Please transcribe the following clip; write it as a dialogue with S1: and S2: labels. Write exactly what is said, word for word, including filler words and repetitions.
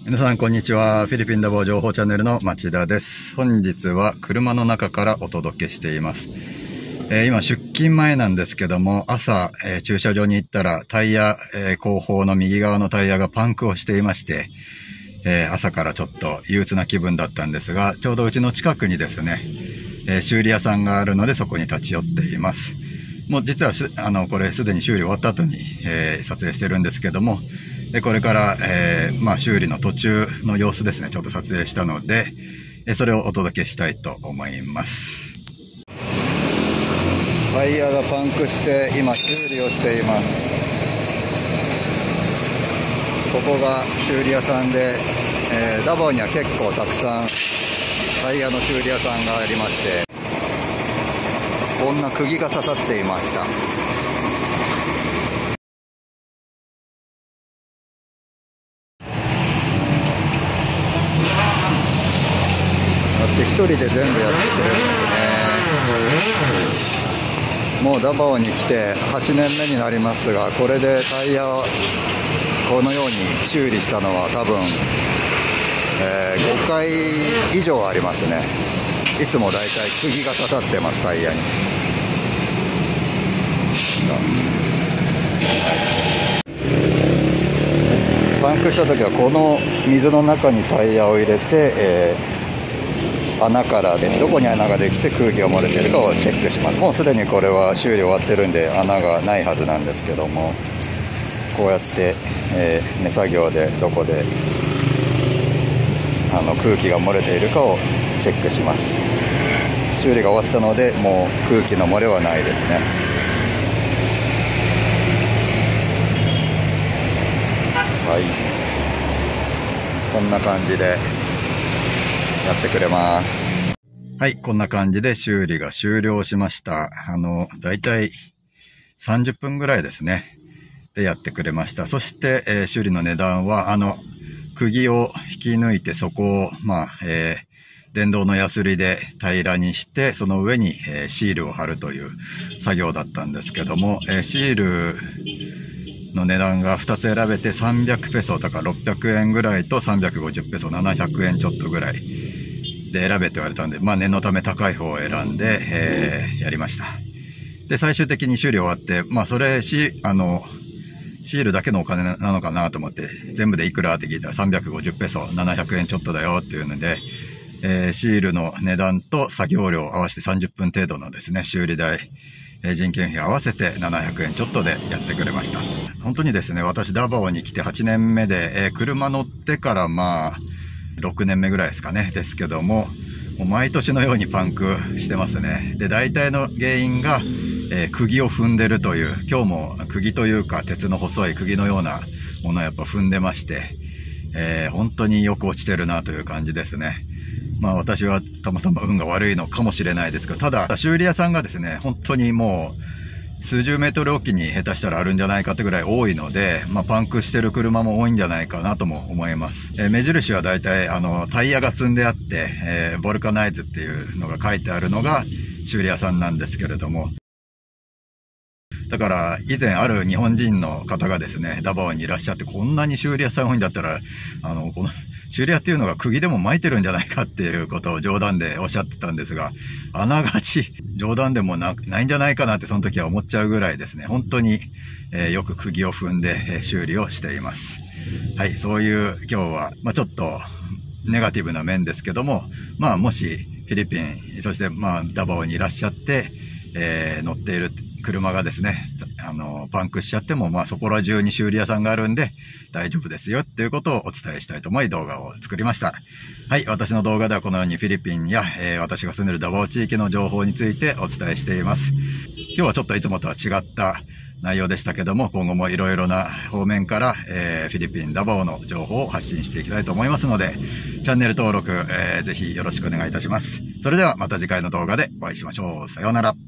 S1: 皆さん、こんにちは。フィリピンダボ情報チャンネルの町田です。本日は車の中からお届けしています。えー、今、出勤前なんですけども、朝、えー、駐車場に行ったら、タイヤ、えー、後方の右側のタイヤがパンクをしていまして、えー、朝からちょっと憂鬱な気分だったんですが、ちょうどうちの近くにですね、えー、修理屋さんがあるので、そこに立ち寄っています。もう実はあの、これすでに修理終わった後に、えー、撮影してるんですけども、でこれから、えー、まあ修理の途中の様子ですね、ちょっと撮影したので、えー、それをお届けしたいと思います。タイヤがパンクして今修理をしています。ここが修理屋さんで、えー、ダボには結構たくさんタイヤの修理屋さんがありまして、こんな釘が刺さっていました。だって一人で全部やってくれるんですね。もうダバオに来てはちねんめになりますが、これでタイヤをこのように修理したのは多分、えー、ごかい以上ありますね。いつもだいたい釘が刺さってます、タイヤに。パンクした時はこの水の中にタイヤを入れて、えー、穴からでどこに穴ができて空気が漏れているかをチェックします。もうすでにこれは修理終わってるんで穴がないはずなんですけども、こうやって、えー、手作業でどこであの空気が漏れているかをチェックします。修理が終わったのでもう空気の漏れはないですね。はい、こんな感じでやってくれます。はい、こんな感じで修理が終了しました。あの、だいたいさんじゅっぷんぐらいですね。でやってくれました。そして、えー、修理の値段は、あの、釘を引き抜いてそこを、まあ、えー、電動のヤスリで平らにして、その上に、えー、シールを貼るという作業だったんですけども、えー、シール、の値段がふたつ選べてさんびゃくペソ、だからろっぴゃくえんぐらいとさんびゃくごじゅうペソ、ななひゃくえんちょっとぐらいで選べって言われたんで、まあ念のため高い方を選んで、えー、やりました。で、最終的に修理終わって、まあそれし、あの、シールだけのお金なのかなと思って、全部でいくらって聞いたらさんびゃくごじゅうペソ、ななひゃくえんちょっとだよっていうので、えー、シールの値段と作業料合わせてさんじゅっぷん程度のですね、修理代、人件費合わせてななひゃくえんちょっとでやってくれました。本当にですね、私ダバオに来てはちねんめで、えー、車乗ってからまあ、ろくねんめぐらいですかね、ですけども、もう毎年のようにパンクしてますね。で、大体の原因が、えー、釘を踏んでるという、今日も釘というか鉄の細い釘のようなものをやっぱ踏んでまして、えー、本当によく落ちてるなという感じですね。まあ私はたまたま運が悪いのかもしれないですけど、ただ修理屋さんがですね、本当にもう数十メートルおきに下手したらあるんじゃないかってぐらい多いので、まあパンクしてる車も多いんじゃないかなとも思います。えー、目印はだいたいあのタイヤが積んであって、えー、ボルカナイズっていうのが書いてあるのが修理屋さんなんですけれども、だから、以前ある日本人の方がですね、ダバオにいらっしゃって、こんなに修理屋さん多いんだったら、あの、この、修理屋っていうのが釘でも巻いてるんじゃないかっていうことを冗談でおっしゃってたんですが、あながち冗談でもな、ないんじゃないかなってその時は思っちゃうぐらいですね、本当に、えー、よく釘を踏んで、えー、修理をしています。はい、そういう今日は、まあちょっと、ネガティブな面ですけども、まあもしフィリピン、そしてまあダバオにいらっしゃって、えー、乗っている車がですね、あの、パンクしちゃっても、まあそこら中に修理屋さんがあるんで大丈夫ですよっていうことをお伝えしたいと思い動画を作りました。はい、私の動画ではこのようにフィリピンや、えー、私が住んでいるダバオ地域の情報についてお伝えしています。今日はちょっといつもとは違った内容でしたけども、今後もいろいろな方面から、えー、フィリピンダバオの情報を発信していきたいと思いますので、チャンネル登録、えー、ぜひよろしくお願いいたします。それではまた次回の動画でお会いしましょう。さようなら。